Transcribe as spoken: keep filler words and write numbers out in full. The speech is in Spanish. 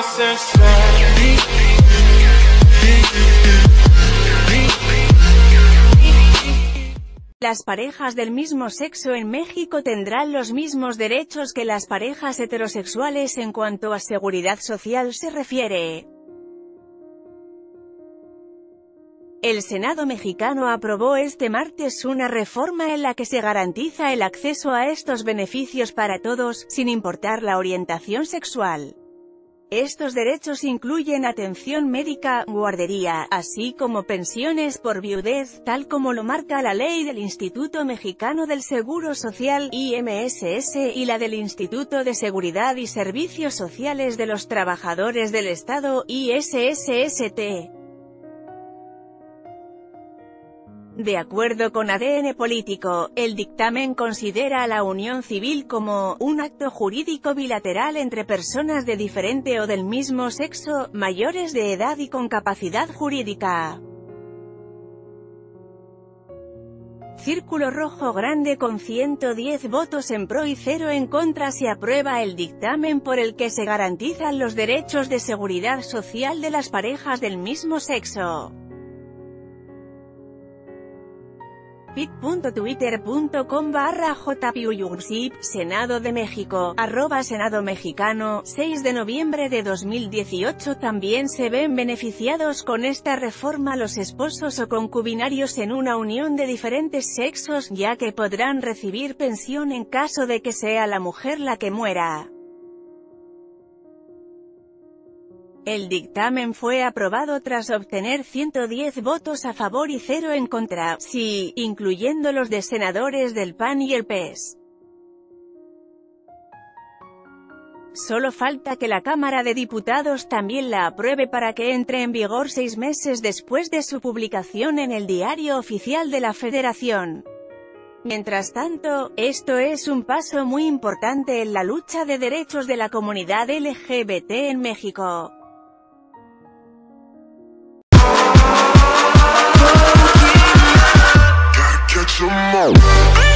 Las parejas del mismo sexo en México tendrán los mismos derechos que las parejas heterosexuales en cuanto a seguridad social se refiere. El Senado mexicano aprobó este martes una reforma en la que se garantiza el acceso a estos beneficios para todos, sin importar la orientación sexual. Estos derechos incluyen atención médica, guardería, así como pensiones por viudez, tal como lo marca la ley del Instituto Mexicano del Seguro Social, I M S S, y la del Instituto de Seguridad y Servicios Sociales de los Trabajadores del Estado, I S S S T. De acuerdo con A D N Político, el dictamen considera a la unión civil como un acto jurídico bilateral entre personas de diferente o del mismo sexo, mayores de edad y con capacidad jurídica. Círculo rojo grande con ciento diez votos en pro y cero en contra se aprueba el dictamen por el que se garantizan los derechos de seguridad social de las parejas del mismo sexo. pic punto twitter punto com barra jpiuyursip, Senado de México, arroba Senado Mexicano, seis de noviembre de dos mil dieciocho. También se ven beneficiados con esta reforma los esposos o concubinarios en una unión de diferentes sexos, ya que podrán recibir pensión en caso de que sea la mujer la que muera. El dictamen fue aprobado tras obtener ciento diez votos a favor y cero en contra, sí, incluyendo los de senadores del P A N y el P E S. Solo falta que la Cámara de Diputados también la apruebe para que entre en vigor seis meses después de su publicación en el Diario Oficial de la Federación. Mientras tanto, esto es un paso muy importante en la lucha de derechos de la comunidad L G B T en México. Catch 'em all.